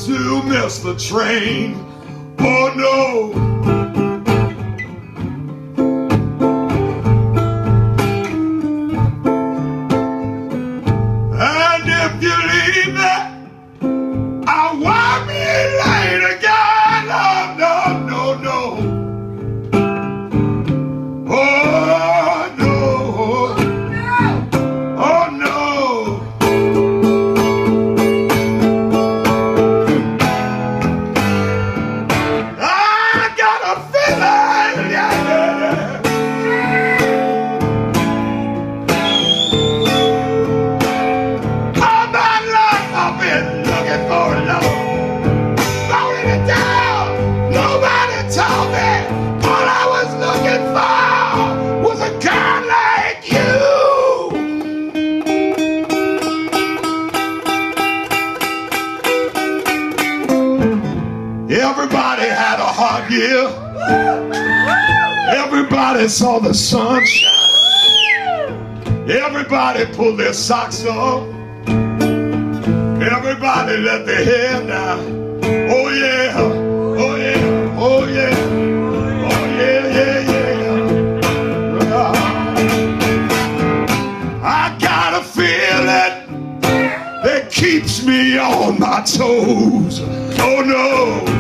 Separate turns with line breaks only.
to miss the train. Oh no. And if you leave me, I won't be late again. Oh no, no, no. Oh no. Oh no. I got a feeling, yeah, yeah. All my life I've been looking for love, throwing it down. Nobody told me all I was looking for was a girl like you. Everybody had a hot year. Everybody saw the sunshine. Everybody pulled their socks off. Everybody let their hair down. Oh yeah, oh yeah, oh yeah, oh yeah, yeah, yeah. I got a feeling that keeps me on my toes. Oh no.